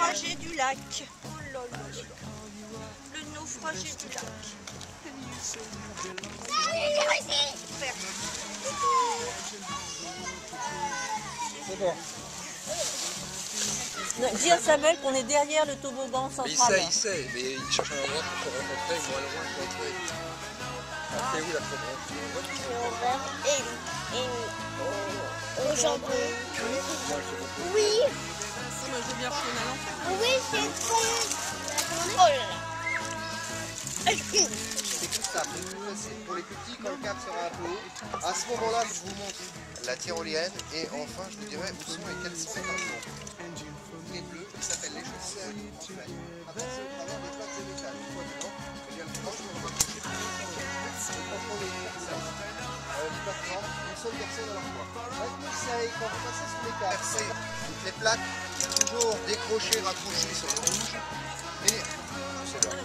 naufragé du lac. Oh là là. Le naufragé du lac. C'est bon. Dis à Samuel qu'on est derrière le toboggan central. Il sait, mais il cherche un endroit pour se rencontrer, moins loin pour entrer. Ah, c'est où la première? Au jambon. Oui. Moi je veux bien retourner à l'enfer. Oui, c'est bon. Oh là là. C'est tout ça, c'est tout facile. Pour les petits, quand le câble sera un peu haut, à ce moment-là, je vous montre la tyrolienne et enfin, je vous dirai où sont et quels sont les cartons. Les bleus, qui s'appellent les chaussettes. À passer au travers des plaques de métal. Une fois dedans, il y a le planche, on va coucher. Et contrôler les personnes. Du plateforme, une seule personne à la fois. Un conseil, quand vous passez sous les câbles, c'est toutes les plaques, toujours décrocher, raccrocher sur le rouge. Et c'est là.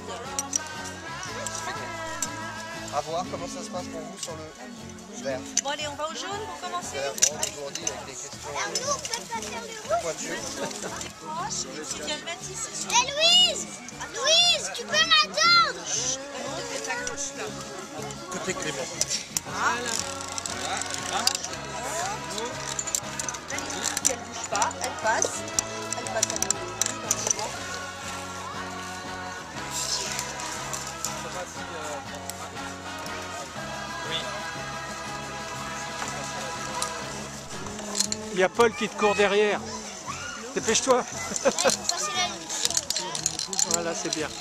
À voir comment ça se passe pour vous sur le vert. Bon allez, on va au jaune pour commencer. On dégourdit avec des questions Alors nous, on peut pas faire le rouge. pointues. Si Calvati, c'est sûr. Eh Louise, Louise, tu peux m'attendre. On te fait ta gauche là. Côté Clément. Voilà. Elle bouge pas, elle passe. Elle passe à nous. Il y a Paul qui te court derrière. Dépêche-toi. Passer la ligne. Voilà, c'est bien.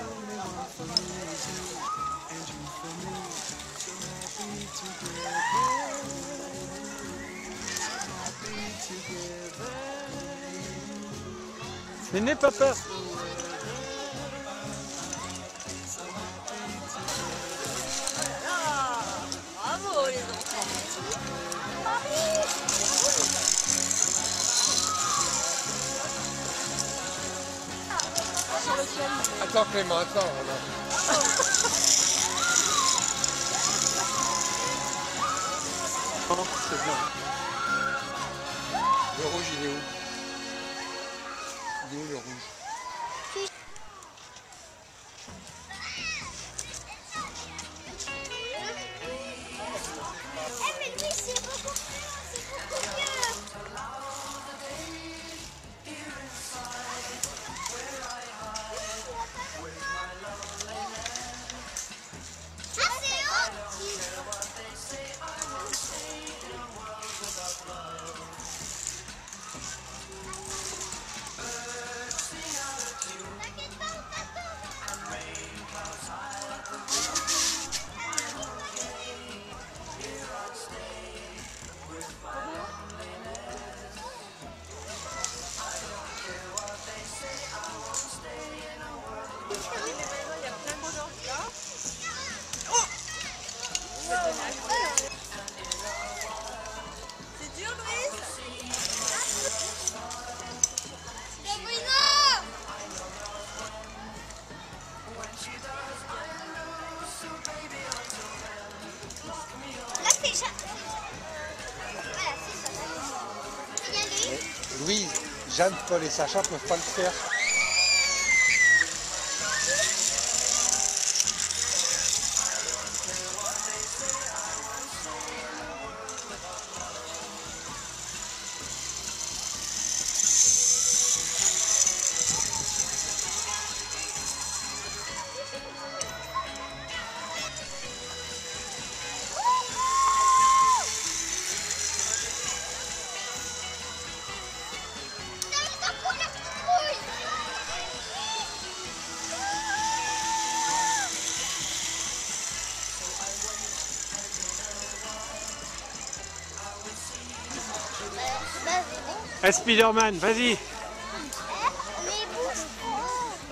Mais n'aie pas peur. Bravo les enfants. Attends Clément, attends. Oh, c'est bien. Le rouge, il est où? Il est où le rouge? Eh mais Louise, c'est beaucoup mieux. Ah, c'est haut. T'inquiète pas, on t'attend. C'est dur Louise? Gabriela! Là, c'est ça. Voilà, c'est ça. Tu peux y aller? Louise, Jeanne, Paul et Sacha ne peuvent pas le faire. Spider-Man, vas-y. Mais bouge pas.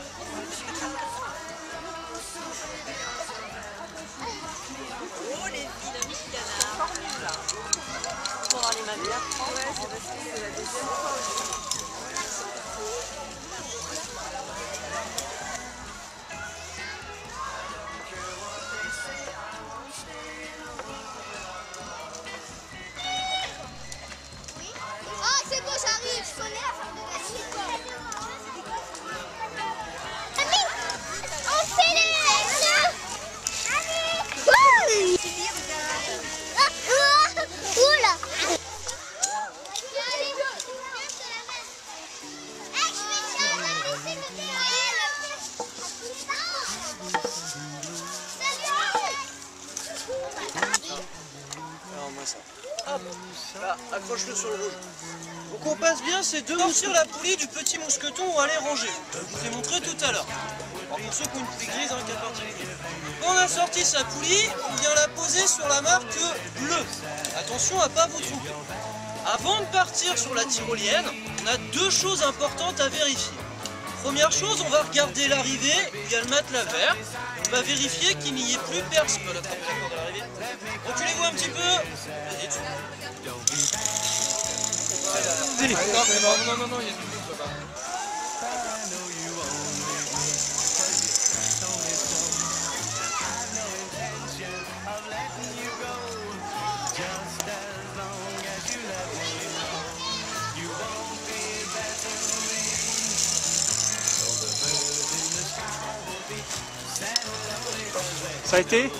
Oh les filles, la Miss Canard. Formule là. Pour aller ma mère. Ouais, c'est parce que c'est la deuxième fois aussi. Ah, c'est bon, j'arrive. Je connais la forme de la Hop, là, accroche-le sur le rouge. Donc on passe bien ces deux sur la poulie du petit mousqueton où on va les ranger. Je vous ai montré tout à l'heure. Alors pour ceux qui ont une poulie grise, hein, qui a particulier. Quand on a sorti sa poulie, on vient la poser sur la marque bleue. Attention à ne pas vous tromper. Avant de partir sur la tyrolienne, on a deux choses importantes à vérifier. Première chose, on va regarder l'arrivée, il y a le matelas vert. On va vérifier qu'il n'y ait plus personne. On va attraper la corde à l'arrivée. Reculez-vous un petit peu. Vas-y, dessus. Non, il y a du monde là-bas. Ça a été?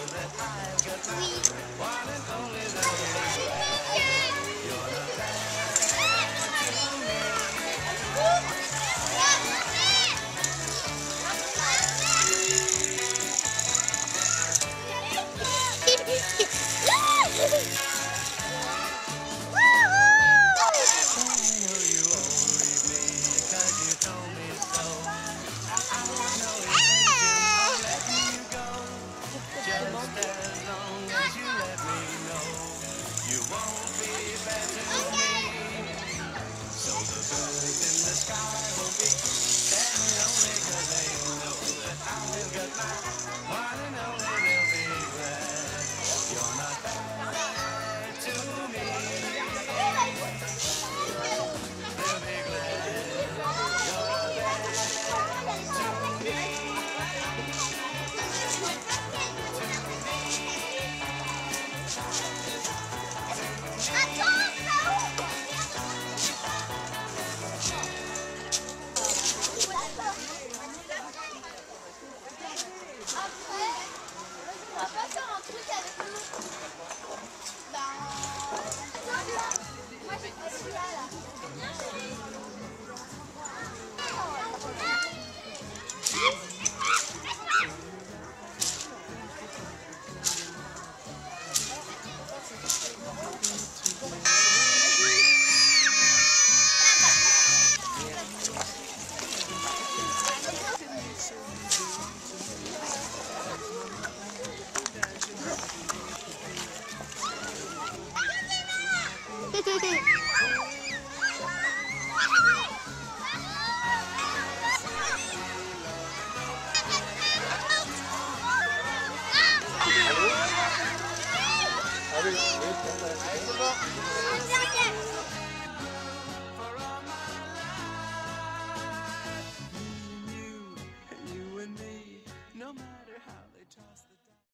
Allez, c'est bon.